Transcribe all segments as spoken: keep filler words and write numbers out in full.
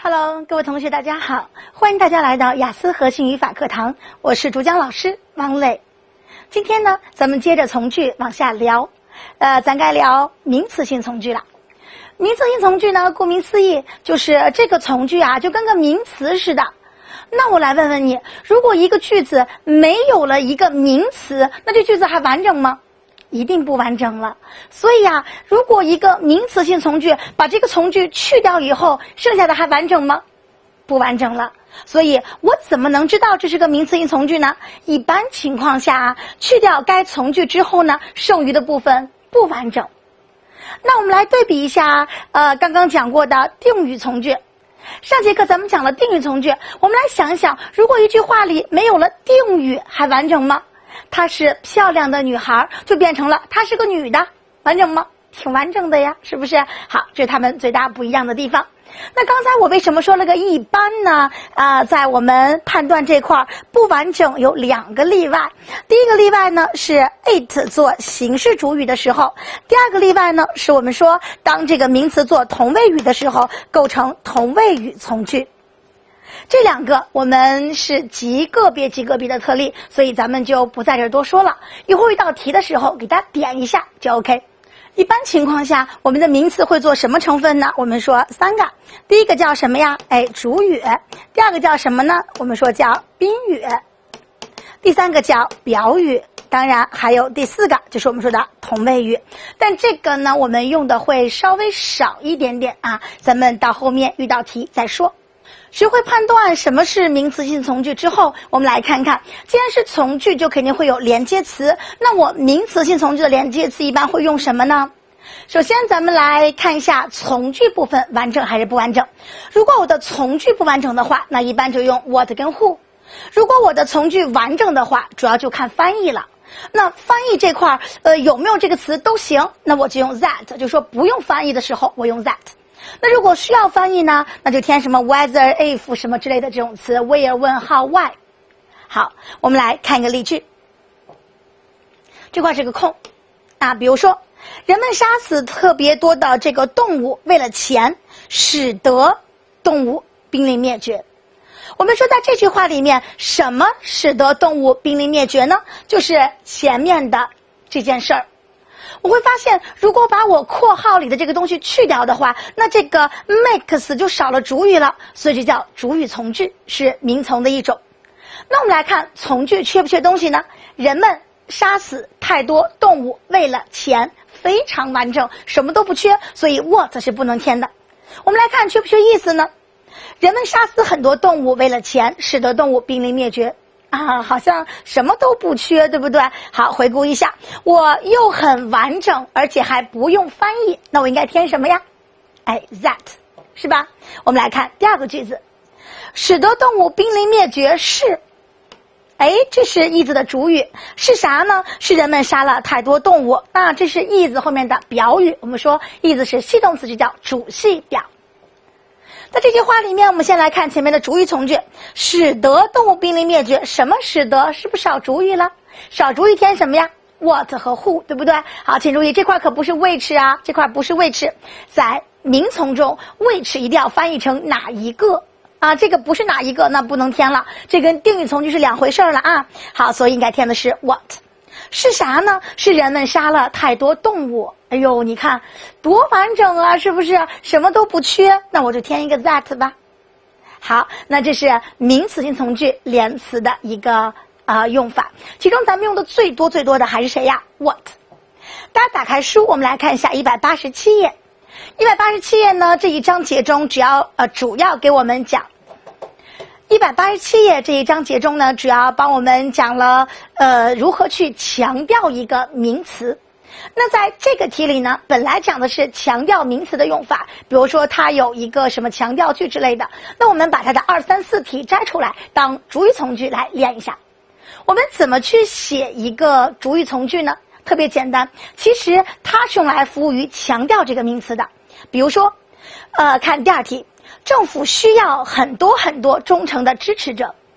Hello， 各位同学，大家好，欢迎大家来到雅思核心语法课堂，我是主讲老师王磊。今天呢，咱们接着从句往下聊，呃，咱该聊名词性从句了。名词性从句呢，顾名思义，就是这个从句啊，就跟个名词似的。那我来问问你，如果一个句子没有了一个名词，那这句子还完整吗？一定不完整了。所以啊，如果一个名词性从句把这个从句去掉以后，剩下的还完整吗？不完整了。所以我怎么能知道这是个名词性从句呢？一般情况下啊，去掉该从句之后呢，剩余的部分不完整。那我们来对比一下，呃，刚刚讲过的定语从句。上节课咱们讲了定语从句，我们来想一想，如果一句话里没有了定语，还完整吗？她是漂亮的女孩，就变成了她是个女的，完整吗？挺完整的呀，是不是？好，这是他们最大不一样的地方。那刚才我为什么说了个一般呢？啊、呃，在我们判断这块不完整有两个例外。第一个例外呢是 it 做形式主语的时候，第二个例外呢是我们说当这个名词做同位语的时候，构成同位语从句。这两个我们是极个别极个别的特例，所以咱们就不在这儿多说了。一会儿遇到题的时候给大家点一下就 OK。一般情况下，我们的名词会做什么成分呢？我们说三个，第一个叫什么呀？哎，主语。第二个叫什么呢？我们说叫宾语。第三个叫表语。当然还有第四个，就是我们说的同位语。但这个呢，我们用的会稍微少一点点啊，咱们到后面遇到题再说。学会判断什么是名词性从句之后，我们来看看，既然是从句，就肯定会有连接词。那我名词性从句的连接词一般会用什么呢？首先咱们来看一下从句部分完整还是不完整。如果我的从句不完整的话，那一般就用 what 跟 who。如果我的从句完整的话，主要就看翻译了。那翻译这块呃有没有这个词都行，那我就用 that， 就说不用翻译的时候我用 that。那如果需要翻译呢，那就填什么 whether if 什么之类的这种词 where 问号 why。 好，我们来看一个例句。这块是个空啊，比如说人们杀死特别多的这个动物，为了钱使得动物濒临灭绝。我们说在这句话里面，什么使得动物濒临灭绝呢？就是前面的这件事儿。我会发现，如果把我括号里的这个东西去掉的话，那这个 makes 就少了主语了，所以这叫主语从句，是名从的一种。那我们来看从句缺不缺东西呢？人们杀死太多动物，为了钱，非常完整，什么都不缺，所以 what 是不能填的。我们来看缺不缺意思呢？人们杀死很多动物，为了钱，使得动物濒临灭绝。啊，好像什么都不缺，对不对？好，回顾一下，我又很完整，而且还不用翻译，那我应该填什么呀？哎 ，that， 是吧？我们来看第二个句子，使得动物濒临灭绝是，哎，这是 is 的主语，是啥呢？是人们杀了太多动物。那这是 is 后面的表语，我们说 is 是系动词，就叫主系表。在这句话里面，我们先来看前面的主语从句，使得动物濒临灭绝。什么使得？是不是少主语了？少主语填什么呀？ what 和 who， 对不对？好，请注意，这块可不是 which 啊，这块不是 which， 在名从中 which 一定要翻译成哪一个啊？这个不是哪一个，那不能填了，这跟定语从句是两回事了啊。好，所以应该填的是 what。是啥呢？是人们杀了太多动物。哎呦，你看多完整啊，是不是？什么都不缺，那我就填一个 that 吧。好，那这是名词性从句连词的一个啊、呃、用法，其中咱们用的最多最多的还是谁呀 ？what。大家打开书，我们来看一下一百八十七页。一百八十七页呢，这一章节中只要呃主要给我们讲。一百八十七页这一章节中呢，主要帮我们讲了呃如何去强调一个名词。那在这个题里呢，本来讲的是强调名词的用法，比如说它有一个什么强调句之类的，那我们把它的二三四题摘出来当主语从句来练一下。我们怎么去写一个主语从句呢？特别简单，其实它是用来服务于强调这个名词的。比如说呃，看第二题，政府需要很多很多忠诚的支持者。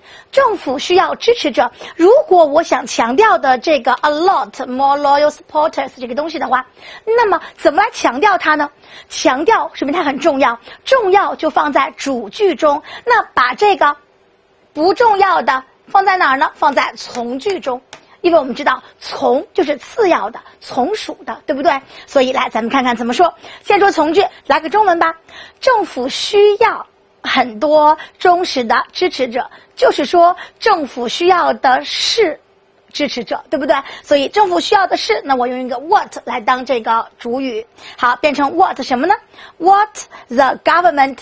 政府需要支持者。如果我想强调的这个 a lot more loyal supporters 这个东西的话，那么怎么来强调它呢？强调说明它很重要，重要就放在主句中。那把这个不重要的放在哪儿呢？放在从句中。因为我们知道从就是次要的，从属的，对不对？所以来咱们看看怎么说。先说从句，来个中文吧。政府需要很多忠实的支持者，就是说政府需要的是支持者，对不对？所以政府需要的是，那我用一个 what 来当这个主语，好，变成 what 什么呢？ What the government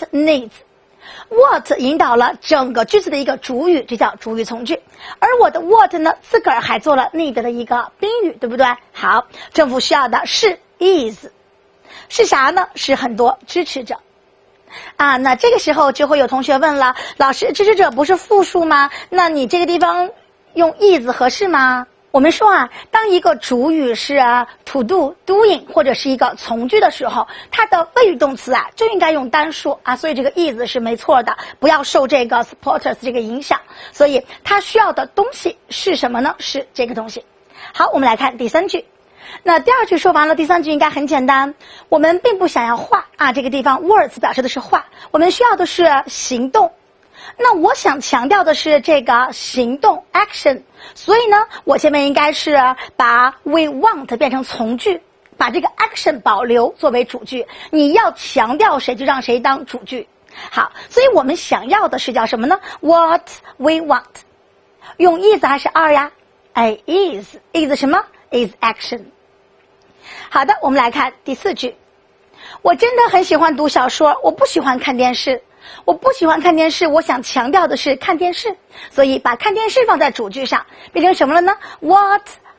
needs。What 引导了整个句子的一个主语，这叫主语从句。而我的 what 呢，自个儿还做了 need 的一个宾语，对不对？好，政府需要的是 is， 是啥呢？是很多支持者。啊，那这个时候就会有同学问了，老师，支持者不是复数吗？那你这个地方用 is 合适吗？我们说啊，当一个主语是 to do doing 或者是一个从句的时候，它的谓语动词啊就应该用单数啊，所以这个 is 是没错的，不要受这个 supporters 这个影响。所以它需要的东西是什么呢？是这个东西。好，我们来看第三句。那第二句说完了，第三句应该很简单。我们并不想要话啊，这个地方 words 表示的是话，我们需要的是行动。那我想强调的是这个行动 action， 所以呢，我前面应该是把 we want 变成从句，把这个 action 保留作为主句。你要强调谁就让谁当主句。好，所以我们想要的是叫什么呢？ What we want， 用 is 还是 are 呀？哎 is is 什么 is action。好的，我们来看第四句。我真的很喜欢读小说，我不喜欢看电视。我不喜欢看电视，我想强调的是看电视，所以把看电视放在主句上，变成什么了呢？ What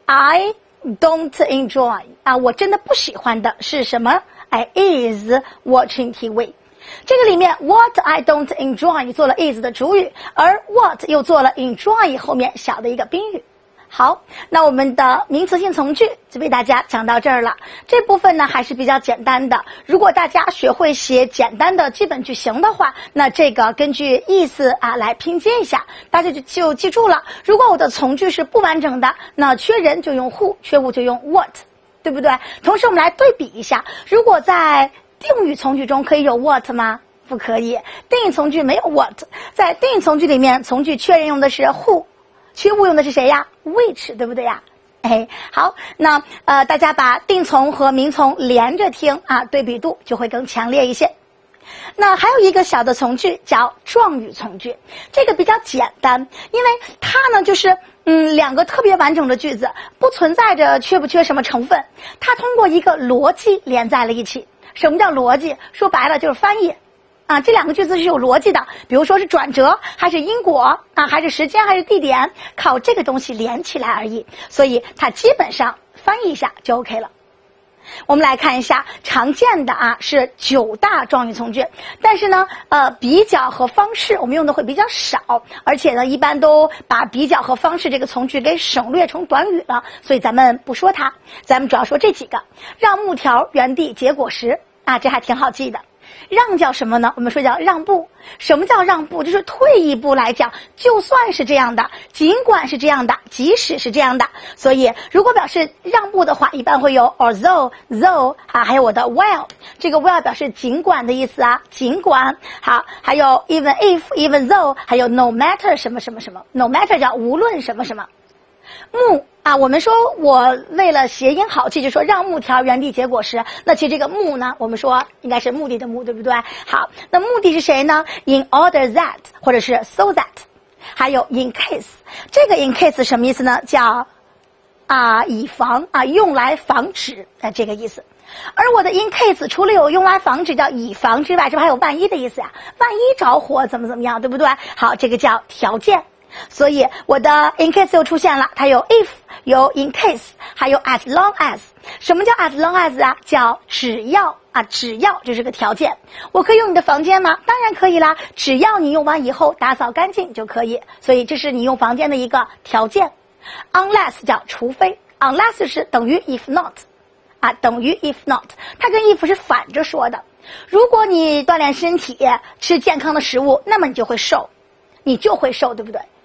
I don't enjoy 啊，我真的不喜欢的是什么？哎 is watching T V。这个里面 what I don't enjoy 做了 is 的主语，而 what 又做了 enjoy 后面小的一个宾语。好，那我们的名词性从句就为大家讲到这儿了。这部分呢还是比较简单的，如果大家学会写简单的基本句型的话，那这个根据意思啊来拼接一下，大家就就记住了。如果我的从句是不完整的，那缺人就用 who， 缺物就用 what， 对不对？同时我们来对比一下，如果在定语从句中可以有 what 吗？不可以，定语从句没有 what。在定语从句里面，从句缺人用的是 who，缺物用的是谁呀 ？which， 对不对呀？哎，好，那呃，大家把定从和名从连着听啊，对比度就会更强烈一些。那还有一个小的从句叫状语从句，这个比较简单，因为它呢就是嗯两个特别完整的句子，不存在着缺不缺什么成分，它通过一个逻辑连在了一起。什么叫逻辑？说白了就是翻译。啊，这两个句子是有逻辑的，比如说是转折，还是因果啊，还是时间，还是地点，靠这个东西连起来而已。所以它基本上翻译一下就 OK 了。我们来看一下常见的啊是九大状语从句，但是呢，呃，比较和方式我们用的会比较少，而且呢，一般都把比较和方式这个从句给省略成短语了，所以咱们不说它，咱们主要说这几个：让木条原地结果实啊，这还挺好记的。让叫什么呢？我们说叫让步。什么叫让步？就是退一步来讲，就算是这样的，尽管是这样的，即使是这样的。所以如果表示让步的话，一般会有 although though 啊，还有我的 while， 这个 while 表示尽管的意思啊，尽管。好，还有 even if even though， 还有 no matter 什么什么什么 no matter 叫无论什么什么。木啊，我们说我为了谐音好记，就说让木条原地结果实。那其实这个木呢，我们说应该是目的的目，对不对？好，那目的是谁呢？ In order that 或者是 so that， 还有 in case。这个 in case 什么意思呢？叫啊以防啊，用来防止啊这个意思。而我的 in case 除了有用来防止叫以防之外，是不是还有万一的意思呀？万一着火怎么怎么样，对不对？好，这个叫条件。所以我的 in case 又出现了，它有 if， 有 in case， 还有 as long as。什么叫 as long as 啊？叫只要啊，只要这是个条件。我可以用你的房间吗？当然可以啦，只要你用完以后打扫干净就可以。所以这是你用房间的一个条件。unless 叫除非 ，unless 是等于 if not， 啊，等于 if not， 它跟 if 是反着说的。如果你锻炼身体，吃健康的食物，那么你就会瘦，你就会瘦，对不对？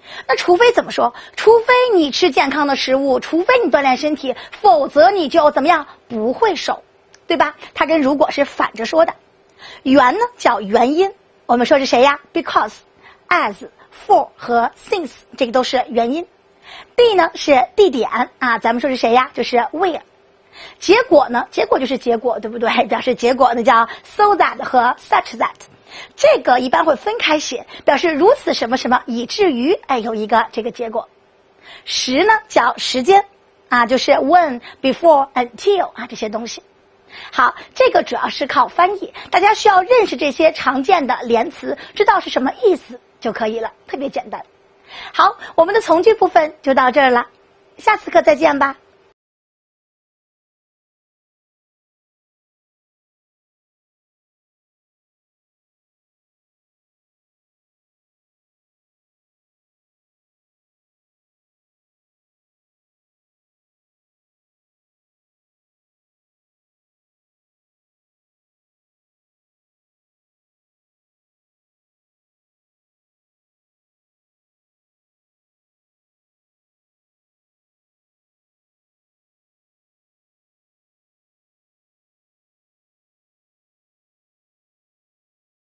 那除非怎么说？除非你吃健康的食物，除非你锻炼身体，否则你就怎么样？不会瘦，对吧？它跟如果是反着说的。原呢叫原因，我们说是谁呀 ？Because、as、for 和 since 这个都是原因。地呢是地点啊，咱们说是谁呀？就是 where。结果呢？结果就是结果，对不对？表示结果那叫 so that 和 such that。这个一般会分开写，表示如此什么什么，以至于哎有一个这个结果。时呢叫时间啊，就是 when、before、until 啊这些东西。好，这个主要是靠翻译，大家需要认识这些常见的连词，知道是什么意思就可以了，特别简单。好，我们的从句部分就到这儿了，下次课再见吧。